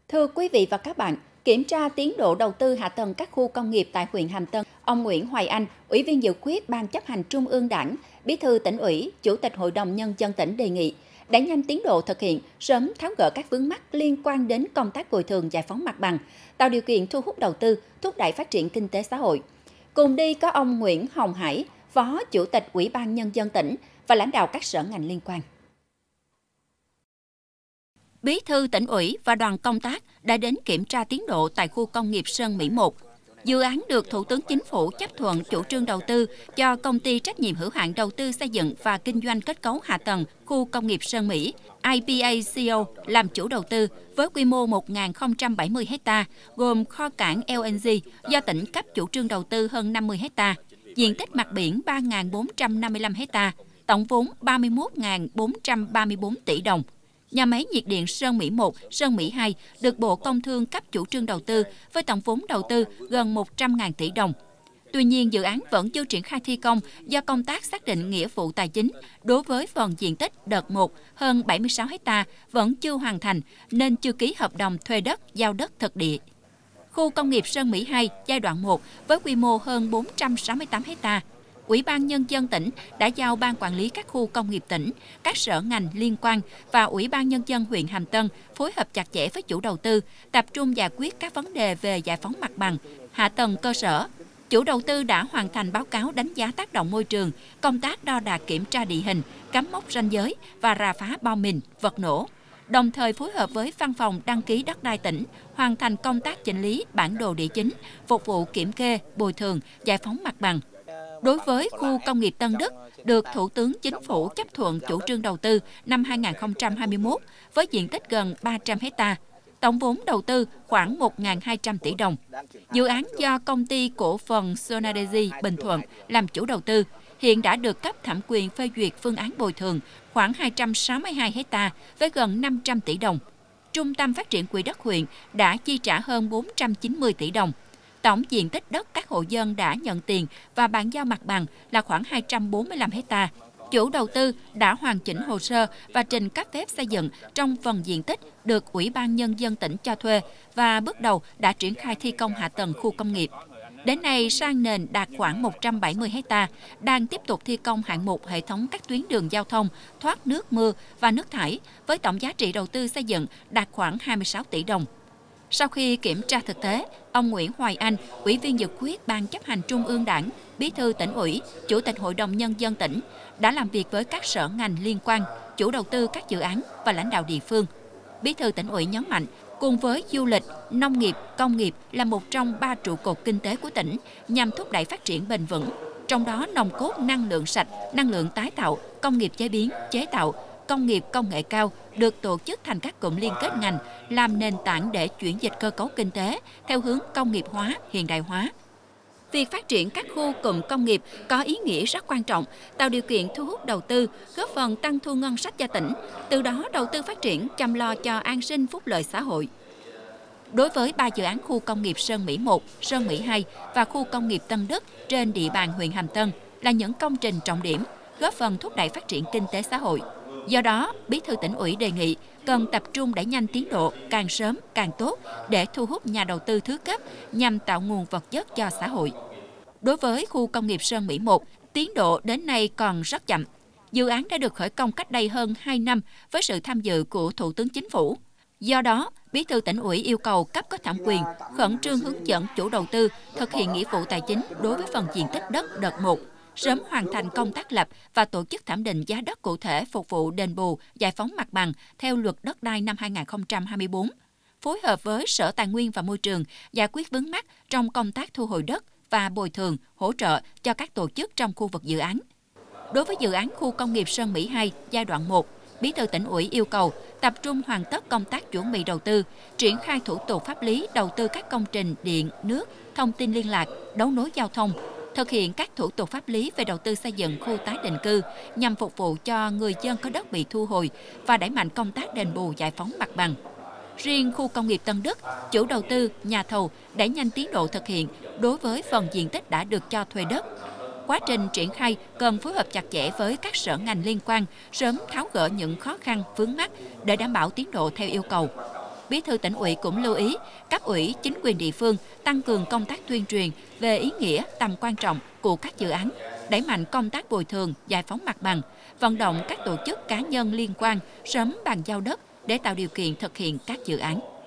Thưa quý vị và các bạn, kiểm tra tiến độ đầu tư hạ tầng các khu công nghiệp tại huyện Hàm Tân, ông Nguyễn Hoài Anh, Ủy viên dự khuyết Ban chấp hành Trung ương Đảng, Bí thư Tỉnh ủy, Chủ tịch Hội đồng Nhân dân tỉnh đề nghị đẩy nhanh tiến độ thực hiện, sớm tháo gỡ các vướng mắc liên quan đến công tác bồi thường giải phóng mặt bằng, tạo điều kiện thu hút đầu tư, thúc đẩy phát triển kinh tế xã hội. Cùng đi có ông Nguyễn Hồng Hải, Phó Chủ tịch Ủy ban Nhân dân tỉnh và lãnh đạo các sở ngành liên quan. Bí thư Tỉnh ủy và đoàn công tác đã đến kiểm tra tiến độ tại khu công nghiệp Sơn Mỹ 1. Dự án được Thủ tướng Chính phủ chấp thuận chủ trương đầu tư cho Công ty trách nhiệm hữu hạn đầu tư xây dựng và kinh doanh kết cấu hạ tầng khu công nghiệp Sơn Mỹ, IPACO, làm chủ đầu tư với quy mô 1.070 ha, gồm kho cảng LNG do tỉnh cấp chủ trương đầu tư hơn 50 ha, diện tích mặt biển 3.455 ha, tổng vốn 31.434 tỷ đồng. Nhà máy nhiệt điện Sơn Mỹ 1, Sơn Mỹ 2 được Bộ Công Thương cấp chủ trương đầu tư với tổng vốn đầu tư gần 100.000 tỷ đồng. Tuy nhiên, dự án vẫn chưa triển khai thi công do công tác xác định nghĩa vụ tài chính đối với phần diện tích đợt 1 hơn 76 ha vẫn chưa hoàn thành nên chưa ký hợp đồng thuê đất, giao đất thực địa. Khu công nghiệp Sơn Mỹ 2 giai đoạn 1 với quy mô hơn 468 ha. Ủy ban Nhân dân tỉnh đã giao Ban quản lý các khu công nghiệp tỉnh, các sở ngành liên quan và Ủy ban Nhân dân huyện Hàm Tân phối hợp chặt chẽ với chủ đầu tư, tập trung giải quyết các vấn đề về giải phóng mặt bằng, hạ tầng cơ sở. Chủ đầu tư đã hoàn thành báo cáo đánh giá tác động môi trường, công tác đo đạc kiểm tra địa hình, cắm mốc ranh giới và rà phá bom mìn, vật nổ. Đồng thời phối hợp với Văn phòng đăng ký đất đai tỉnh, hoàn thành công tác chỉnh lý bản đồ địa chính, phục vụ kiểm kê, bồi thường, giải phóng mặt bằng. Đối với khu công nghiệp Tân Đức, được Thủ tướng Chính phủ chấp thuận chủ trương đầu tư năm 2021 với diện tích gần 300 ha, tổng vốn đầu tư khoảng 1.200 tỷ đồng. Dự án do Công ty Cổ phần Sonadesi Bình Thuận làm chủ đầu tư, hiện đã được cấp thẩm quyền phê duyệt phương án bồi thường khoảng 262 ha với gần 500 tỷ đồng. Trung tâm Phát triển Quỹ đất huyện đã chi trả hơn 490 tỷ đồng. Tổng diện tích đất các hộ dân đã nhận tiền và bàn giao mặt bằng là khoảng 245 ha. Chủ đầu tư đã hoàn chỉnh hồ sơ và trình cấp phép xây dựng trong phần diện tích được Ủy ban Nhân dân tỉnh cho thuê và bước đầu đã triển khai thi công hạ tầng khu công nghiệp. Đến nay, san nền đạt khoảng 170 ha, đang tiếp tục thi công hạng mục hệ thống các tuyến đường giao thông, thoát nước mưa và nước thải với tổng giá trị đầu tư xây dựng đạt khoảng 26 tỷ đồng. Sau khi kiểm tra thực tế, ông Nguyễn Hoài Anh, Ủy viên dự khuyết Ban chấp hành Trung ương Đảng, Bí thư Tỉnh ủy, Chủ tịch Hội đồng Nhân dân tỉnh đã làm việc với các sở ngành liên quan, chủ đầu tư các dự án và lãnh đạo địa phương. Bí thư Tỉnh ủy nhấn mạnh, cùng với du lịch, nông nghiệp, công nghiệp là một trong 3 trụ cột kinh tế của tỉnh nhằm thúc đẩy phát triển bền vững. Trong đó, nòng cốt năng lượng sạch, năng lượng tái tạo, công nghiệp chế biến, chế tạo, công nghiệp công nghệ cao được tổ chức thành các cụm liên kết ngành, làm nền tảng để chuyển dịch cơ cấu kinh tế theo hướng công nghiệp hóa, hiện đại hóa. Việc phát triển các khu cụm công nghiệp có ý nghĩa rất quan trọng, tạo điều kiện thu hút đầu tư, góp phần tăng thu ngân sách cho tỉnh, từ đó đầu tư phát triển, chăm lo cho an sinh phúc lợi xã hội. Đối với 3 dự án khu công nghiệp Sơn Mỹ 1, Sơn Mỹ 2 và khu công nghiệp Tân Đức trên địa bàn huyện Hàm Tân là những công trình trọng điểm, góp phần thúc đẩy phát triển kinh tế xã hội. Do đó, Bí thư Tỉnh ủy đề nghị cần tập trung đẩy nhanh tiến độ càng sớm càng tốt để thu hút nhà đầu tư thứ cấp nhằm tạo nguồn vật chất cho xã hội. Đối với khu công nghiệp Sơn Mỹ 1, tiến độ đến nay còn rất chậm. Dự án đã được khởi công cách đây hơn 2 năm với sự tham dự của Thủ tướng Chính phủ. Do đó, Bí thư Tỉnh ủy yêu cầu cấp có thẩm quyền khẩn trương hướng dẫn chủ đầu tư thực hiện nghĩa vụ tài chính đối với phần diện tích đất đợt 1, sớm hoàn thành công tác lập và tổ chức thẩm định giá đất cụ thể phục vụ đền bù, giải phóng mặt bằng theo Luật Đất đai năm 2024, phối hợp với Sở Tài nguyên và Môi trường giải quyết vướng mắc trong công tác thu hồi đất và bồi thường, hỗ trợ cho các tổ chức trong khu vực dự án. Đối với dự án khu công nghiệp Sơn Mỹ 2 giai đoạn 1, Bí thư Tỉnh ủy yêu cầu tập trung hoàn tất công tác chuẩn bị đầu tư, triển khai thủ tục pháp lý đầu tư các công trình điện, nước, thông tin liên lạc, đấu nối giao thông, thực hiện các thủ tục pháp lý về đầu tư xây dựng khu tái định cư nhằm phục vụ cho người dân có đất bị thu hồi và đẩy mạnh công tác đền bù giải phóng mặt bằng. Riêng khu công nghiệp Tân Đức, chủ đầu tư, nhà thầu đẩy nhanh tiến độ thực hiện đối với phần diện tích đã được cho thuê đất. Quá trình triển khai cần phối hợp chặt chẽ với các sở ngành liên quan, sớm tháo gỡ những khó khăn, vướng mắc để đảm bảo tiến độ theo yêu cầu. Bí thư Tỉnh ủy cũng lưu ý cấp ủy, chính quyền địa phương tăng cường công tác tuyên truyền về ý nghĩa, tầm quan trọng của các dự án, đẩy mạnh công tác bồi thường, giải phóng mặt bằng, vận động các tổ chức cá nhân liên quan sớm bàn giao đất để tạo điều kiện thực hiện các dự án.